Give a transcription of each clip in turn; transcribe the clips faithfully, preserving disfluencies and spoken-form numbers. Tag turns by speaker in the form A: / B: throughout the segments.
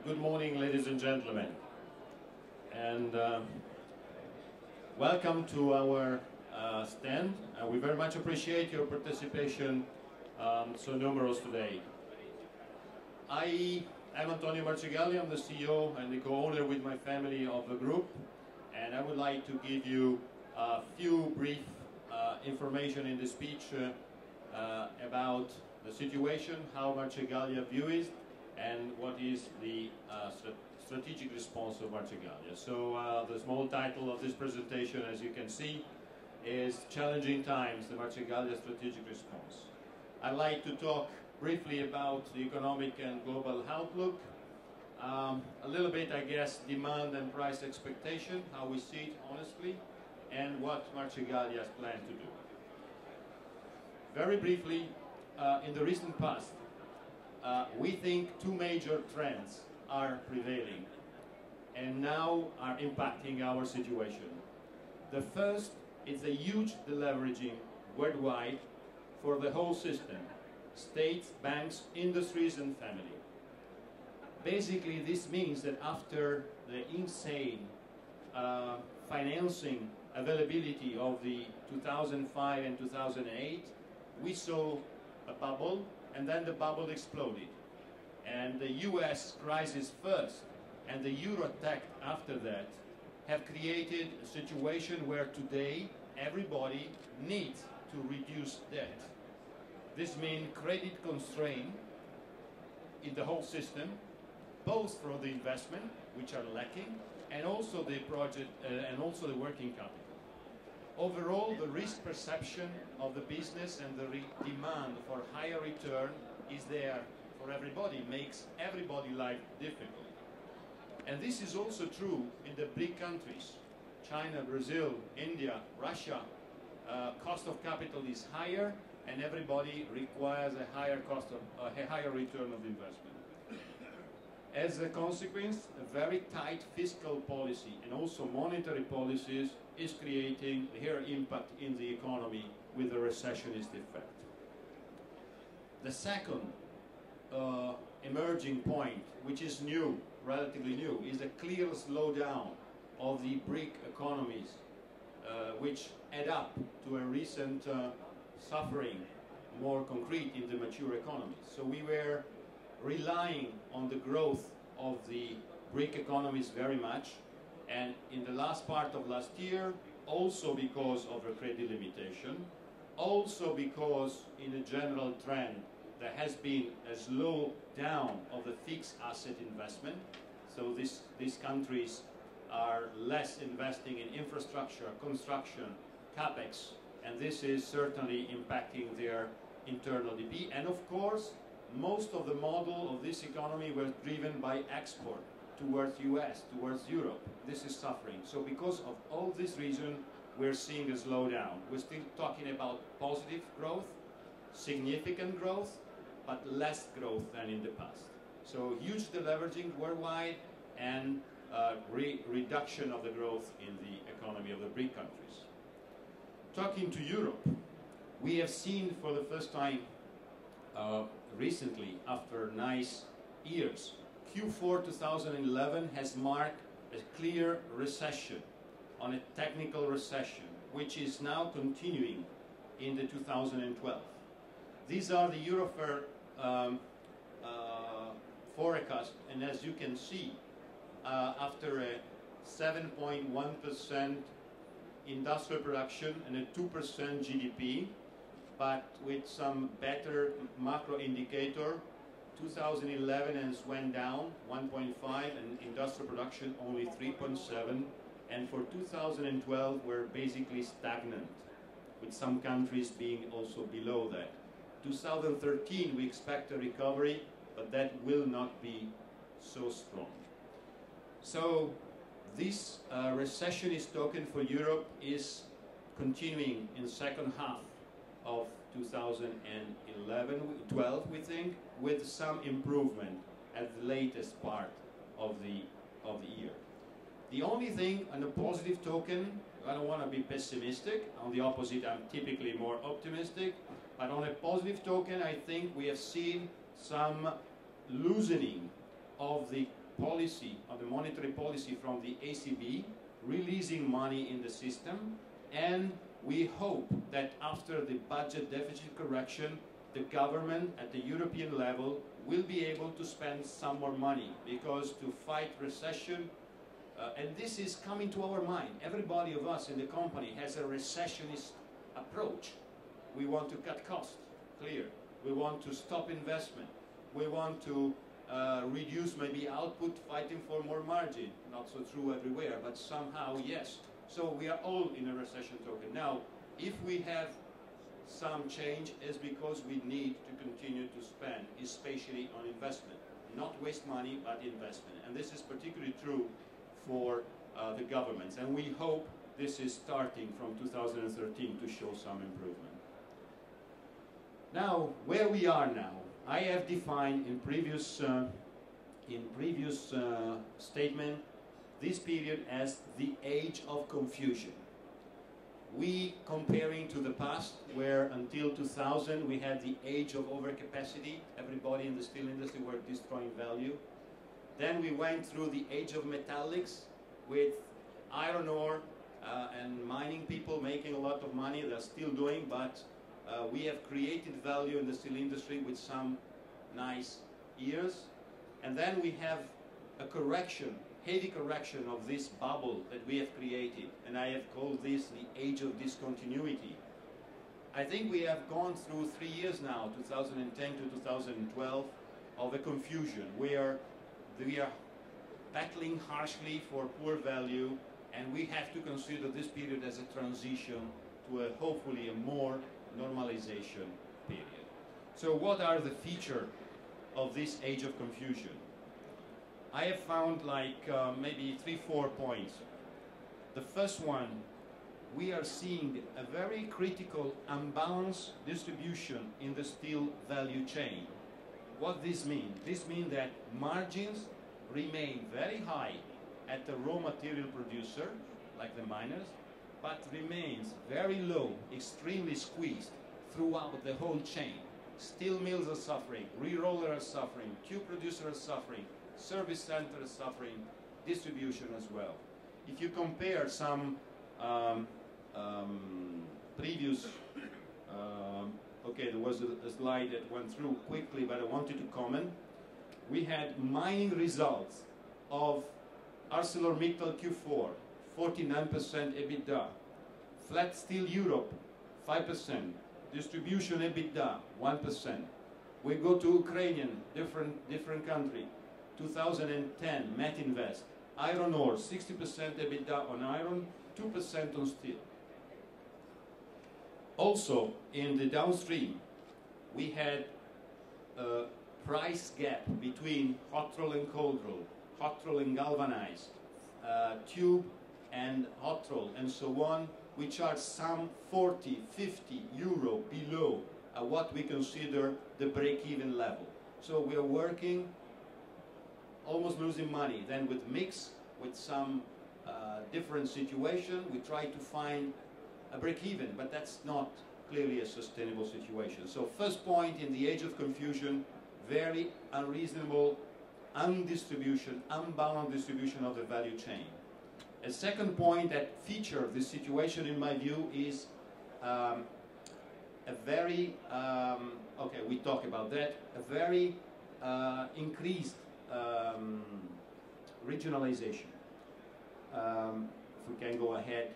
A: Good morning, ladies and gentlemen, and uh, welcome to our uh, stand. Uh, we very much appreciate your participation, um, so numerous today. I am Antonio Marcegaglia. I'm the C E O and the co-owner with my family of the group, and I would like to give you a few brief uh, information in the speech uh, uh, about the situation, how Marcegaglia views it, and what is the uh, st strategic response of Marcegaglia. So uh, the small title of this presentation, as you can see, is Challenging Times, the Marcegaglia Strategic Response. I'd like to talk briefly about the economic and global outlook, um, a little bit, I guess, demand and price expectation, how we see it honestly, and what Marcegaglia has planned to do. Very briefly, uh, in the recent past, Uh, we think two major trends are prevailing and now are impacting our situation. The first is a huge deleveraging worldwide for the whole system, states, banks, industries and family. Basically, this means that after the insane uh, financing availability of the two thousand five and two thousand eight, we saw a bubble, and then the bubble exploded. And the U S crisis first and the Euro attack after that have created a situation where today everybody needs to reduce debt. This means credit constraint in the whole system, both for the investment, which are lacking, and also the project uh, and also the working capital. Overall, the risk perception of the business and the re demand for higher return is there for everybody, makes everybody's life difficult. And this is also true in the big countries, China, Brazil, India, Russia. Uh, cost of capital is higher, and everybody requires a higher cost of uh, a higher return of investment. As a consequence, a very tight fiscal policy and also monetary policies is creating here impact in the economy with a recessionist effect. The second uh, emerging point, which is new, relatively new, is a clear slowdown of the BRIC economies, uh, which add up to a recent uh, suffering, more concrete in the mature economies. So we were relying on the growth of the BRIC economies very much, and in the last part of last year, also because of a credit limitation, also because in a general trend there has been a slow down of the fixed asset investment. So this, these countries are less investing in infrastructure, construction, capex, and this is certainly impacting their internal G D P. And of course, most of the model of this economy was driven by export towards U S, towards Europe. This is suffering. So because of all this reason, we're seeing a slowdown. We're still talking about positive growth, significant growth, but less growth than in the past. So huge deleveraging worldwide and uh, re reduction of the growth in the economy of the BRIC countries. Talking to Europe, we have seen for the first time uh, recently, after nice years, Q four two thousand eleven has marked a clear recession, on a technical recession, which is now continuing in the two thousand twelve. These are the Eurofair um, uh, forecast, and as you can see, uh, after a seven point one percent industrial production and a two percent G D P, but with some better macro indicator, two thousand eleven has went down one point five and industrial production only three point seven, and for two thousand twelve we're basically stagnant, with some countries being also below that. two thousand thirteen we expect a recovery, but that will not be so strong. So this uh, recessionist token for Europe is continuing in the second half of two thousand eleven, twelve, we think, with some improvement at the latest part of the, of the year. The only thing on a positive token, I don't want to be pessimistic, on the opposite I'm typically more optimistic, but on a positive token I think we have seen some loosening of the policy, of the monetary policy from the E C B, releasing money in the system, and we hope that after the budget deficit correction, the government at the European level will be able to spend some more money, because to fight recession, uh, and this is coming to our mind, everybody of us in the company has a recessionist approach. We want to cut costs, clear. We want to stop investment. We want to uh, reduce maybe output, fighting for more margin. Not so true everywhere, but somehow yes. So we are all in a recession token. Now, if we have some change, is because we need to continue to spend, especially on investment. Not waste money, but investment. And this is particularly true for uh, the governments. And we hope this is starting from two thousand thirteen to show some improvement. Now, where we are now, I have defined in previous, uh, in previous uh, statement this period as the age of confusion. We comparing to the past, where until two thousand we had the age of overcapacity. Everybody in the steel industry were destroying value. Then we went through the age of metallics with iron ore uh, and mining people making a lot of money. They're still doing, but uh, we have created value in the steel industry with some nice years. And then we have a correction, heavy correction of this bubble that we have created, and I have called this the age of discontinuity. I think we have gone through three years now, two thousand ten to two thousand twelve, of a confusion where we are battling harshly for poor value, and we have to consider this period as a transition to a hopefully a more normalization period. So what are the features of this age of confusion? I have found like uh, maybe three, four points. The first one, we are seeing a very critical unbalanced distribution in the steel value chain. What this means? This means that margins remain very high at the raw material producer, like the miners, but remains very low, extremely squeezed throughout the whole chain. Steel mills are suffering, re-rollers are suffering, tube producers are suffering, service center is suffering, distribution as well. If you compare some um, um, previous, um, okay, there was a, a slide that went through quickly, but I wanted to comment. We had mining results of ArcelorMittal Q four, forty-nine percent EBITDA. Flat Steel Europe, five percent. Distribution EBITDA, one percent. We go to Ukrainian, different, different country. two thousand ten, Metinvest. Iron ore, sixty percent EBITDA on iron, two percent on steel. Also, in the downstream, we had a price gap between hot roll and cold roll, hot roll and galvanized, uh, tube and hot roll, and so on, which are some forty, fifty euro below uh, what we consider the break-even level. So we are working, almost losing money. Then with mix, with some uh, different situation, we try to find a break-even, but that's not clearly a sustainable situation. So first point, in the age of confusion, very unreasonable undistribution, unbalanced distribution of the value chain. A second point that features this situation, in my view, is um, a very, um, okay, we talk about that, a very uh, increased um, regionalization. Um, if we can go ahead.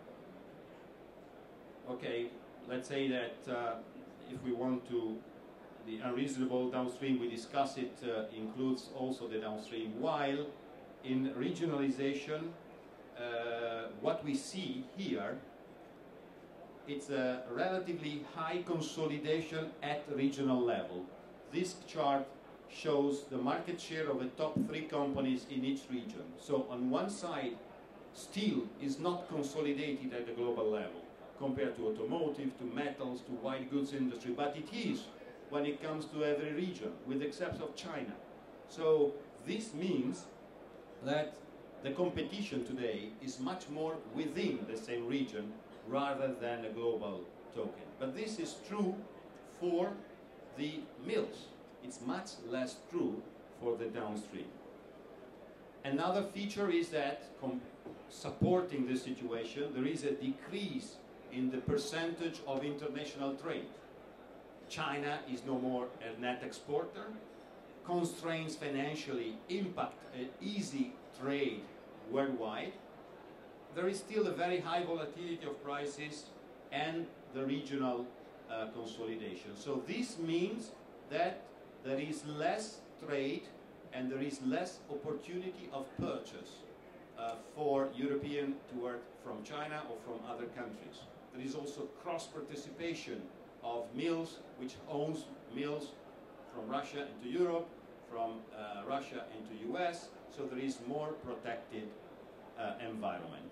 A: Okay, let's say that uh, if we want to, the unreasonable downstream, we discuss it, uh, includes also the downstream, while in regionalization, uh, what we see here, it's a relatively high consolidation at regional level. This chart shows the market share of the top three companies in each region. So on one side, steel is not consolidated at the global level compared to automotive, to metals, to white goods industry, but it is when it comes to every region, with the exception of China. So this means that the competition today is much more within the same region rather than a global token. But this is true for the mills. It's much less true for the downstream. Another feature is that, supporting this situation, there is a decrease in the percentage of international trade. China is no more a net exporter. Constraints financially impact an easy trade worldwide. There is still a very high volatility of prices and the regional uh, consolidation. So this means that there is less trade and there is less opportunity of purchase uh, for European toward from China or from other countries. There is also cross-participation of mills, which owns mills from Russia into Europe, from uh, Russia into U S, so there is more protected uh, environment.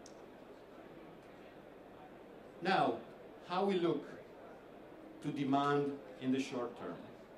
A: Now, how we look to demand in the short term?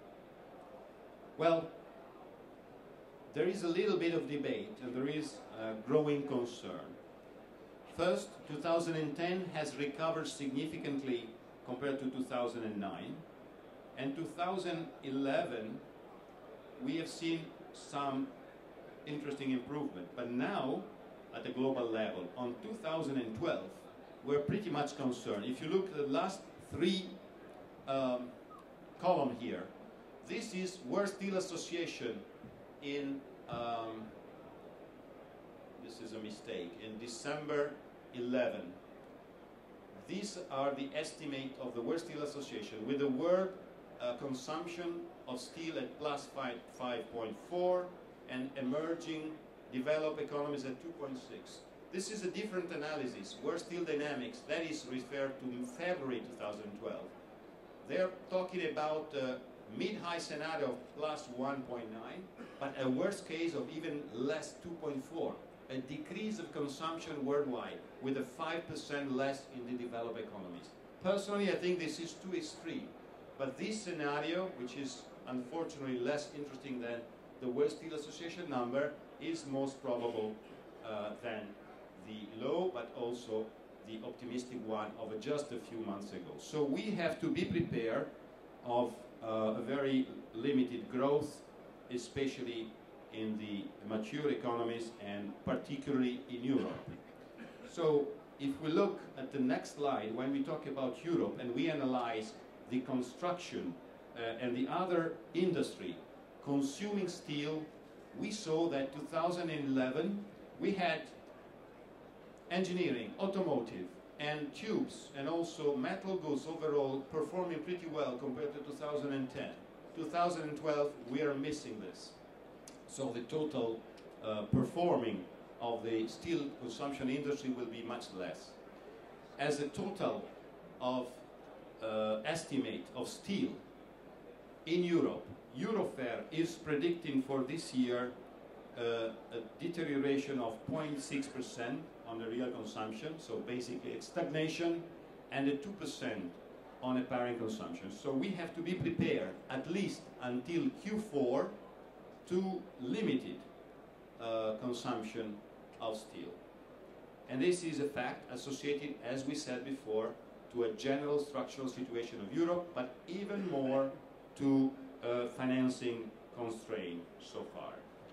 A: Well, there is a little bit of debate and there is a growing concern. First, two thousand ten has recovered significantly compared to two thousand nine, and two thousand eleven we have seen some interesting improvement, but now at a global level on two thousand twelve we're pretty much concerned. If you look at the last three um, column here, this is World Steel Association in um, this is a mistake, in December eleven. These are the estimate of the World Steel Association with the world uh, consumption of steel at plus five point four and emerging developed economies at two point six. This is a different analysis. World Steel Dynamics, that is referred to in February two thousand twelve. They're talking about uh, mid-high scenario of plus one point nine, but a worst case of even less two point four. A decrease of consumption worldwide with a five percent less in the developed economies. Personally, I think this is too extreme. But this scenario, which is unfortunately less interesting than the World Steel Association number, is most probable uh, than the low, but also the optimistic one of just a few months ago. So we have to be prepared of uh, a very limited growth, especially in the mature economies and particularly in Europe. So if we look at the next slide, when we talk about Europe and we analyze the construction uh, and the other industry consuming steel, we saw that two thousand eleven we had engineering, automotive, and tubes, and also metal goods overall performing pretty well compared to two thousand ten. two thousand twelve, we are missing this. So the total uh, performing of the steel consumption industry will be much less. As a total of uh, estimate of steel in Europe, Eurofer is predicting for this year uh, a deterioration of zero point six percent on the real consumption, so basically it's stagnation, and a two percent on apparent consumption. So we have to be prepared at least until Q four to limited uh, consumption of steel. And this is a fact associated, as we said before, to a general structural situation of Europe, but even more to uh, financing constraint so far.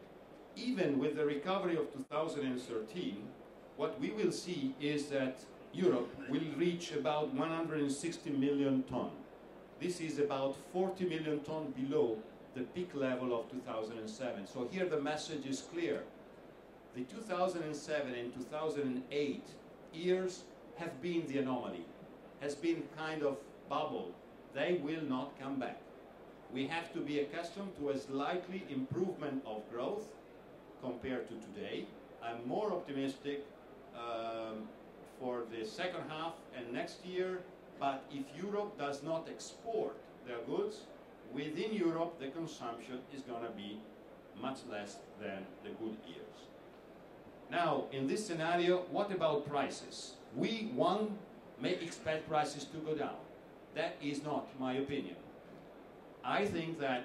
A: Even with the recovery of two thousand thirteen, what we will see is that Europe will reach about one hundred sixty million tons. This is about forty million tons below the peak level of two thousand seven. So here the message is clear. The two thousand seven and two thousand eight years have been the anomaly, has been kind of bubble. They will not come back. We have to be accustomed to a slightly improvement of growth compared to today. I'm more optimistic um, for the second half and next year, but if Europe does not export their goods, within Europe the consumption is going to be much less than the good years. Now, in this scenario, what about prices? We, one, may expect prices to go down. That is not my opinion. I think that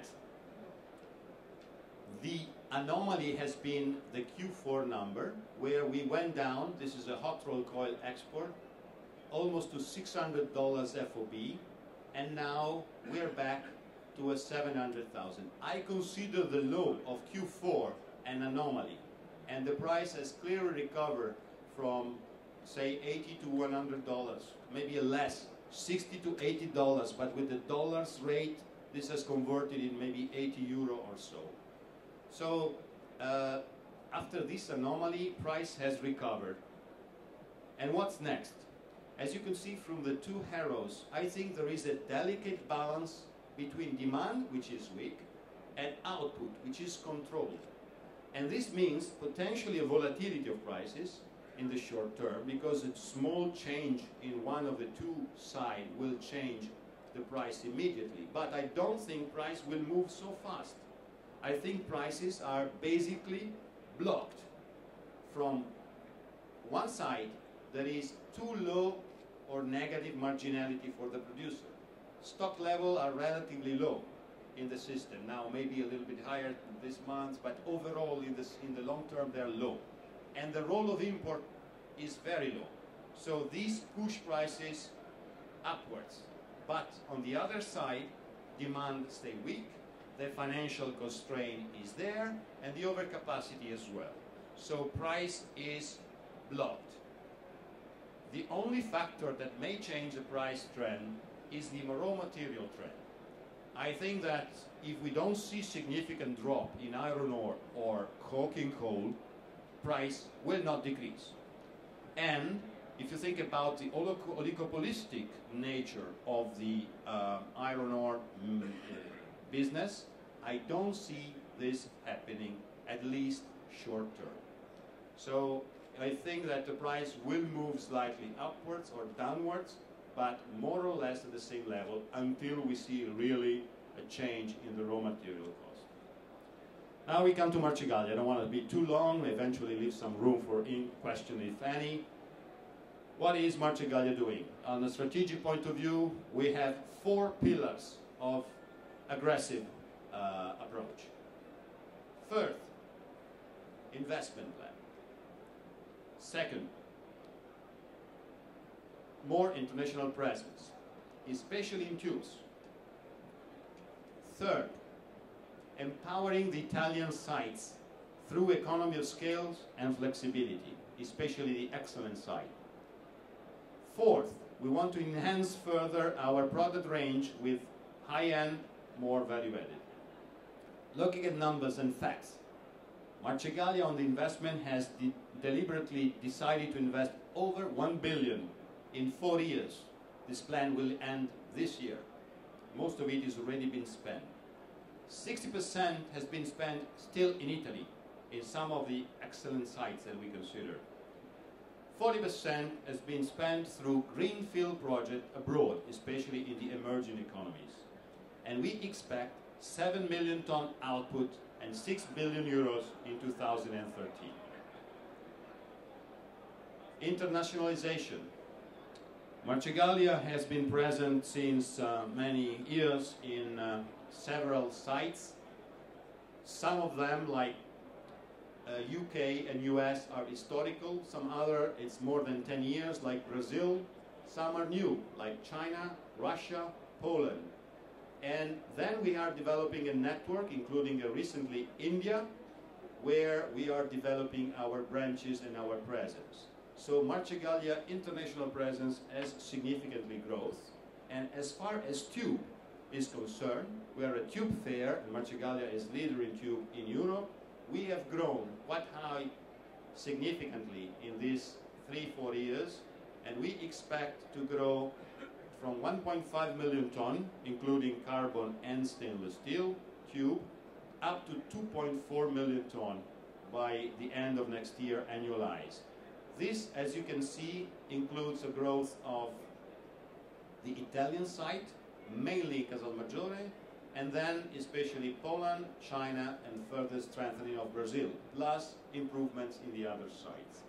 A: the anomaly has been the Q four number, where we went down, this is a hot rolled coil export, almost to six hundred dollars F O B, and now we're back to a seven hundred thousand. I consider the low of Q four an anomaly. and the price has clearly recovered from, say, eighty to one hundred dollars, maybe less, sixty to eighty dollars, but with the dollars rate, this has converted in maybe eighty euro or so. So uh, after this anomaly, price has recovered. And what's next? As you can see from the two arrows, I think there is a delicate balance between demand, which is weak, and output, which is controlled. And this means potentially a volatility of prices in the short term, because a small change in one of the two sides will change the price immediately. But I don't think price will move so fast. I think prices are basically blocked. From one side, there is too low or negative marginality for the producer. Stock levels are relatively low in the system. Now maybe a little bit higher this month, but overall in, this, in the long term they're low. And the role of import is very low. So these push prices upwards. But on the other side, demand stay weak, the financial constraint is there, and the overcapacity as well. So price is blocked. The only factor that may change the price trend is the raw material trend. I think that if we don't see significant drop in iron ore or coking coal, price will not decrease. And if you think about the oligopolistic nature of the uh, iron ore mm, business, I don't see this happening, at least short term. So I think that the price will move slightly upwards or downwards, but more or less at the same level until we see really a change in the raw material cost. Now we come to Marcegaglia. I don't want to be too long, eventually leave some room for in question if any. What is Marcegaglia doing? On a strategic point of view, we have four pillars of aggressive uh, approach. First, investment plan. Second, more international presence, especially in tubes. Third, empowering the Italian sites through economy of scale and flexibility, especially the excellent site. Fourth, we want to enhance further our product range with high-end, more value-added. Looking at numbers and facts, Marcegaglia on the investment has de deliberately decided to invest over one billion in four years. This plan will end this year. Most of it has already been spent. sixty percent has been spent still in Italy, in some of the excellent sites that we consider. forty percent has been spent through greenfield projects abroad, especially in the emerging economies. And we expect seven million ton output and six billion euros in two thousand thirteen. Internationalization. Marcegaglia has been present since uh, many years in uh, several sites. Some of them, like uh, U K and U S, are historical. Some other, it's more than ten years, like Brazil. Some are new, like China, Russia, Poland. And then we are developing a network, including uh, recently India, where we are developing our branches and our presence. So Marcegaglia international presence has significantly growth. And as far as tube is concerned, we are a tube fair, and Marcegaglia is leader in tube in Europe. We have grown quite high significantly in these three, four years, and we expect to grow from one point five million ton, including carbon and stainless steel tube, up to two point four million ton by the end of next year annualized. This, as you can see, includes a growth of the Italian site, mainly Casalmaggiore, and then especially Poland, China, and further strengthening of Brazil, plus improvements in the other sites.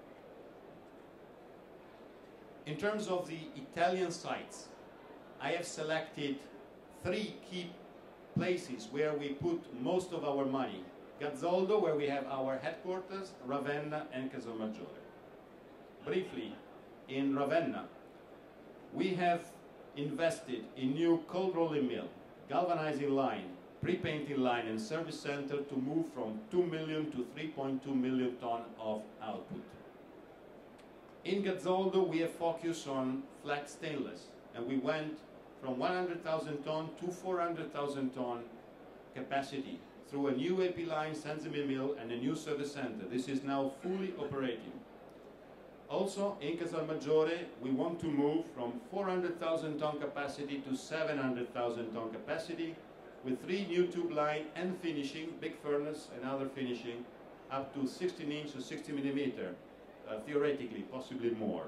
A: In terms of the Italian sites, I have selected three key places where we put most of our money. Gazzoldo, where we have our headquarters, Ravenna, and Casalmaggiore. Briefly, in Ravenna, we have invested in new cold rolling mill, galvanizing line, pre-painting line and service center to move from two million to three point two million ton of output. In Gazzoldo, we have focused on flat stainless, and we went from one hundred thousand ton to four hundred thousand ton capacity through a new A P line, Senzime mill, and a new service center. This is now fully operating. Also, in Casalmaggiore, we want to move from four hundred thousand ton capacity to seven hundred thousand ton capacity with three new tube line and finishing, big furnace and other finishing, up to sixteen inch or sixty millimeter, uh, theoretically, possibly more.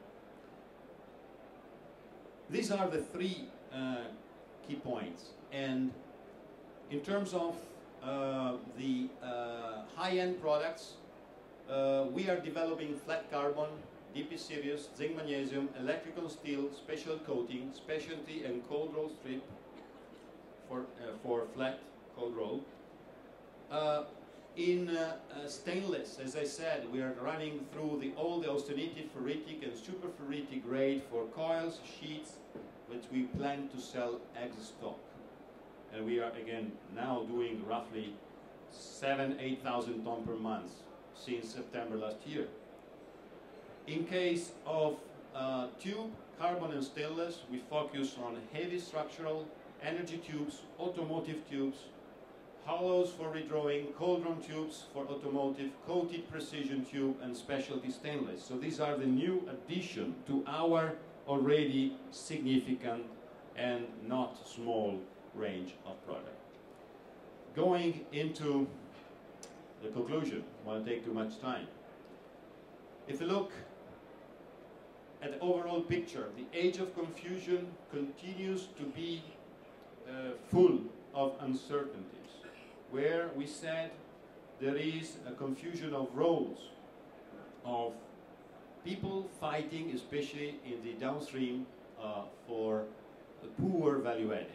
A: These are the three uh, key points. And in terms of uh, the uh, high-end products, uh, we are developing flat carbon, D P series, zinc magnesium, electrical steel, special coating, specialty and cold roll strip for, uh, for flat cold roll. Uh, in uh, uh, stainless, as I said, we are running through the, all the austenitic, ferritic and superferritic grade for coils, sheets, which we plan to sell ex stock. And we are again now doing roughly seven, eight thousand ton per month since September last year. In case of uh, tube, carbon and stainless, we focus on heavy structural, energy tubes, automotive tubes, hollows for redrawing, cold drawn tubes for automotive, coated precision tube, and specialty stainless. So these are the new addition to our already significant and not small range of product. Going into the conclusion, I won't take too much time. If you look at the overall picture, the age of confusion continues to be uh, full of uncertainties, where we said there is a confusion of roles, of people fighting, especially in the downstream, uh, for the poor value added.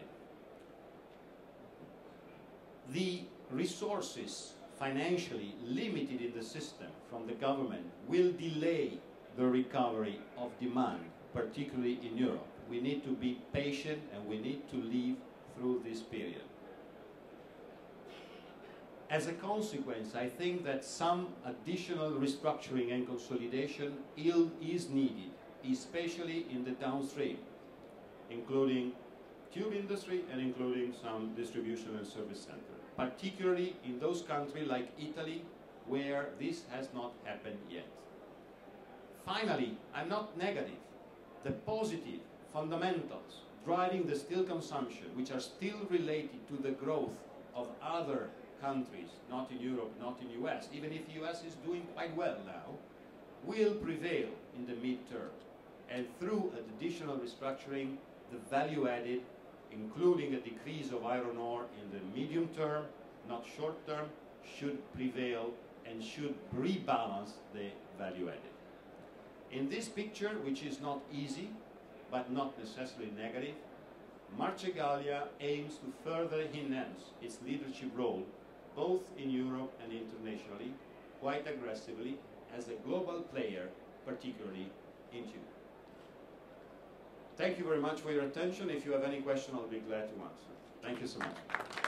A: The resources financially limited in the system from the government will delay the recovery of demand, particularly in Europe. We need to be patient and we need to live through this period. As a consequence, I think that some additional restructuring and consolidation is needed, especially in the downstream, including tube industry and including some distribution and service center, particularly in those countries like Italy, where this has not happened yet. Finally, I'm not negative. The positive fundamentals driving the steel consumption, which are still related to the growth of other countries, not in Europe, not in U S, even if the U S is doing quite well now, will prevail in the mid-term. And through additional restructuring, the value added, including a decrease of iron ore in the medium term, not short term, should prevail and should rebalance the value added. In this picture, which is not easy, but not necessarily negative, Marcegaglia aims to further enhance its leadership role, both in Europe and internationally, quite aggressively, as a global player, particularly in tube. Thank you very much for your attention. If you have any question, I'll be glad to answer. Thank you so much.